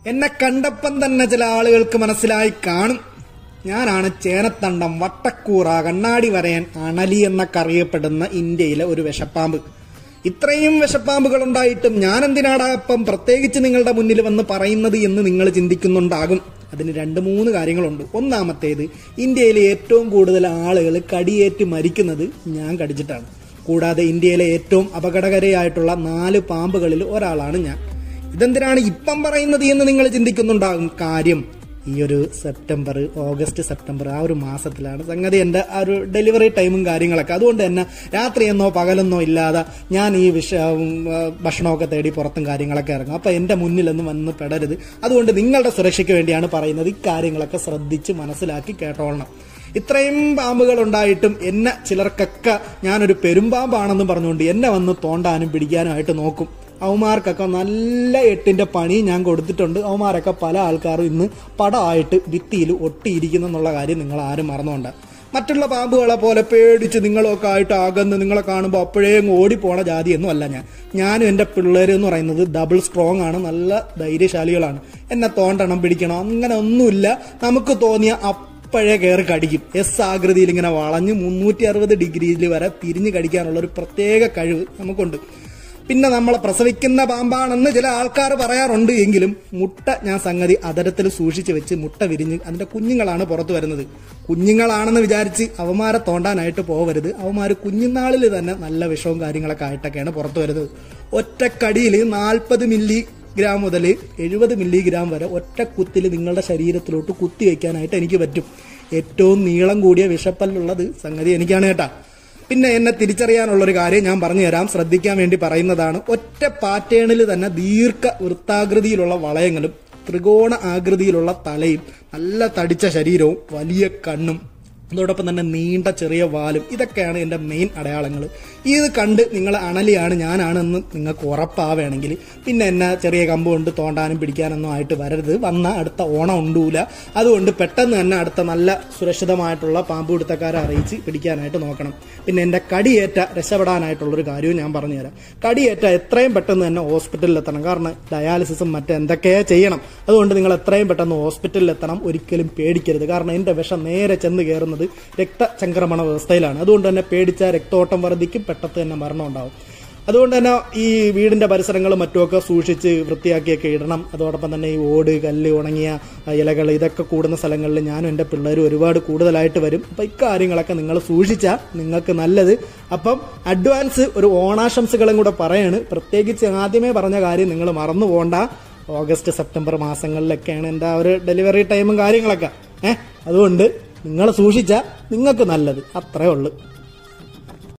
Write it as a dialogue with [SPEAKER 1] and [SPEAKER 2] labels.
[SPEAKER 1] എന്നെ കണ്ടപ്പം തന്നെ ചില ആളുകൾക്ക് മനസ്സിലായി കാണും. ഞാനാണ് ചേനത്തണ്ടം, വട്ടക്കൂറ, കണ്ണാടി വരയൻ, അണലി എന്നൊക്കെ അറിയപ്പെടുന്ന ഇന്ത്യയിലെ ഒരു വിഷപ്പാമ്പ്. ഇത്രയും വിഷപ്പാമ്പുകൾ ഉണ്ടായിട്ടും ഞാൻ എന്തിനാടാ അപ്പം പ്രത്യേകിച്ച് നിങ്ങളുടെ മുന്നിൽ വന്ന് പറയുന്നത് എന്ന് നിങ്ങൾ ചിന്തിക്കുന്നുണ്ടാകും. അതിന് 2-3 കാര്യങ്ങളുണ്ട്. ഒന്നാമത്തേത്, ഇന്ത്യയിലെ ഏറ്റവും കൂടുതൽ ആളുകൾ കടിയേറ്റ് മരിക്കുന്നത് ഞാൻ കടിച്ചിട്ടാണ്. കൂടാതെ ഇന്ത്യയിലെ ഏറ്റവും അപകടകരമായിട്ടുള്ള 4 പാമ്പുകളിൽ ഒരാളാണ് ഞാൻ. ഇതെന്തിനാണ് ഇപ്പം പറയുന്നത് എന്ന് നിങ്ങൾ ചിന്തിക്കുന്നുണ്ടാകും. കാര്യം, ഈ ഒരു ഓഗസ്റ്റ് സെപ്റ്റംബർ ആ ഒരു മാസത്തിലാണ് സംഗതി എൻ്റെ ആ ഒരു ഡെലിവറി ടൈമും കാര്യങ്ങളൊക്കെ. അതുകൊണ്ട് തന്നെ രാത്രിയെന്നോ പകലെന്നോ ഇല്ലാതെ ഞാൻ ഈ ഭക്ഷണമൊക്കെ തേടി പുറത്തും കാര്യങ്ങളൊക്കെ ഇറങ്ങും. അപ്പം എൻ്റെ മുന്നിലൊന്നും വന്ന് പെടരുത്. അതുകൊണ്ട് നിങ്ങളുടെ സുരക്ഷയ്ക്ക് വേണ്ടിയാണ് പറയുന്നത്. ഇക്കാര്യങ്ങളൊക്കെ ശ്രദ്ധിച്ച് മനസ്സിലാക്കി കേട്ടോളണം. ഇത്രയും പാമ്പുകൾ ഉണ്ടായിട്ടും എന്നെ ചിലർക്കൊക്കെ ഞാനൊരു പെരുമ്പാമ്പാണെന്ന് പറഞ്ഞുകൊണ്ട് എന്നെ വന്ന് തോണ്ടാനും പിടിക്കാനുമായിട്ട് നോക്കും. അവന്മാർക്കൊക്കെ നല്ല 8ന്റെ പണി ഞാൻ കൊടുത്തിട്ടുണ്ട്. അവന്മാരൊക്കെ പല ആൾക്കാരും ഇന്ന് പടമായിട്ട് ഭിത്തിയിൽ ഒട്ടിയിരിക്കുന്നെന്നുള്ള കാര്യം നിങ്ങൾ ആരും മറന്നുകൊണ്ട്. മറ്റുള്ള പാമ്പുകളെ പോലെ പേടിച്ച് നിങ്ങളൊക്കെ ആയിട്ട് അകന്ന് നിങ്ങളെ കാണുമ്പോൾ അപ്പോഴേ ഓടിപ്പോണ ജാതിയൊന്നും അല്ല ഞാൻ. ഞാനും എൻ്റെ പിള്ളേരെന്ന് പറയുന്നത് ഡബിൾ സ്ട്രോങ് ആണ്, നല്ല ധൈര്യശാലികളാണ്. എന്നെ തോണ്ടണം പിടിക്കണം അങ്ങനെ ഒന്നുമില്ല. നമുക്ക് തോന്നിയ അപ്പോഴേ കയറി കടിക്കും. ആകൃതിയിൽ ഇങ്ങനെ വളഞ്ഞ് 360 ഡിഗ്രിയിൽ വരെ തിരിഞ്ഞ് കടിക്കാനുള്ള ഒരു പ്രത്യേക കഴിവ് നമുക്കുണ്ട്. പിന്നെ നമ്മളെ പ്രസവിക്കുന്ന പാമ്പാണെന്ന് ചില ആൾക്കാർ പറയാറുണ്ട്. എങ്കിലും മുട്ട ഞാൻ സംഗതി അതരത്തിൽ സൂക്ഷിച്ച് വെച്ച് മുട്ട വിരിഞ്ഞ് അതിന്റെ കുഞ്ഞുങ്ങളാണ് പുറത്തു വരുന്നത്. കുഞ്ഞുങ്ങളാണെന്ന് വിചാരിച്ച് അവന്മാരെ തോണ്ടാനായിട്ട് പോവരുത്. അവന്മാർ കുഞ്ഞുനാളിൽ തന്നെ നല്ല വിഷവും കാര്യങ്ങളൊക്കെ ആയിട്ടൊക്കെയാണ് പുറത്തു വരുന്നത്. ഒറ്റക്കടിയിൽ 40 മില്ലിഗ്രാം മുതൽ 70 മില്ലിഗ്രാം വരെ ഒറ്റ കുത്തിൽ നിങ്ങളുടെ ശരീരത്തിലോട്ട് കുത്തിവെക്കാനായിട്ട് എനിക്ക് പറ്റും. ഏറ്റവും നീളം കൂടിയ വിഷപ്പല്ലുള്ളത് സംഗതി എനിക്കാണ് കേട്ടാ. പിന്നെ എന്നെ തിരിച്ചറിയാനുള്ളൊരു കാര്യം ഞാൻ പറഞ്ഞു തരാം, ശ്രദ്ധിക്കാൻ വേണ്ടി പറയുന്നതാണ്. ഒറ്റ പാറ്റേണിൽ തന്നെ വൃത്താകൃതിയിലുള്ള വളയങ്ങളും ത്രികോണ ആകൃതിയിലുള്ള തലയും നല്ല തടിച്ച ശരീരവും വലിയ കണ്ണും അതോടൊപ്പം തന്നെ നീണ്ട ചെറിയ വാലും, ഇതൊക്കെയാണ് എൻ്റെ മെയിൻ അടയാളങ്ങൾ. ഇത് കണ്ട് നിങ്ങൾ അണലിയാണ് ഞാനാണെന്ന് നിങ്ങൾക്ക് ഉറപ്പാവുകയാണെങ്കിൽ പിന്നെ എന്നെ ചെറിയ കമ്പ് കൊണ്ട് തോണ്ടാനും പിടിക്കാനൊന്നും ആയിട്ട് വരരുത്. വന്ന അടുത്ത ഓണം ഉണ്ടൂല. അതുകൊണ്ട് പെട്ടെന്ന് തന്നെ അടുത്ത നല്ല സുരക്ഷിതമായിട്ടുള്ള പാമ്പ് പിടുത്തക്കാരെ അറിയിച്ച് പിടിക്കാനായിട്ട് നോക്കണം. പിന്നെ എൻ്റെ കടിയേറ്റ രക്ഷപ്പെടാനായിട്ടുള്ളൊരു കാര്യവും ഞാൻ പറഞ്ഞുതരാം. കടിയേറ്റ എത്രയും പെട്ടെന്ന് തന്നെ ഹോസ്പിറ്റലിൽ എത്തണം. കാരണം ഡയാലിസിസും മറ്റെന്തൊക്കെയോ ചെയ്യണം. അതുകൊണ്ട് നിങ്ങൾ എത്രയും പെട്ടെന്ന് ഹോസ്പിറ്റലിൽ എത്തണം. ഒരിക്കലും പേടിക്കരുത്. കാരണം എൻ്റെ വിഷം നേരെ ചെന്ന് കയറുന്നത് രക്തചംക്രമണ വ്യവസ്ഥയിലാണ്. അതുകൊണ്ട് തന്നെ പേടിച്ച രക്തോട്ടം വർദ്ധിക്കും, പെട്ടെന്ന് തന്നെ മരണം ഉണ്ടാവും. അതുകൊണ്ട് തന്നെ ഈ വീടിന്റെ പരിസരങ്ങളും മറ്റുമൊക്കെ സൂക്ഷിച്ച് വൃത്തിയാക്കിയൊക്കെ ഇടണം. അതോടൊപ്പം തന്നെ ഈ ഓട്, കല്ല്, ഉണങ്ങിയ ഇലകൾ ഇതൊക്കെ കൂടുന്ന സ്ഥലങ്ങളിൽ ഞാനും എൻ്റെ പിള്ളേരും ഒരുപാട് കൂടുതലായിട്ട് വരും. അപ്പം ഇക്കാര്യങ്ങളൊക്കെ നിങ്ങൾ സൂക്ഷിച്ചാൽ നിങ്ങൾക്ക് നല്ലത്. അപ്പം അഡ്വാൻസ് ഒരു ഓണാശംസകളും കൂടെ പറയാണ്. പ്രത്യേകിച്ച് ആദ്യമേ പറഞ്ഞ കാര്യം നിങ്ങൾ മറന്നു പോകണ്ട. ഓഗസ്റ്റ് സെപ്റ്റംബർ മാസങ്ങളിലൊക്കെയാണ് എൻ്റെ ആ ഒരു ഡെലിവറി ടൈമും കാര്യങ്ങളൊക്കെ. അതുകൊണ്ട് നിങ്ങൾ സൂക്ഷിച്ചാൽ നിങ്ങൾക്ക് നല്ലത്. അത്രേ ഉള്ളൂ.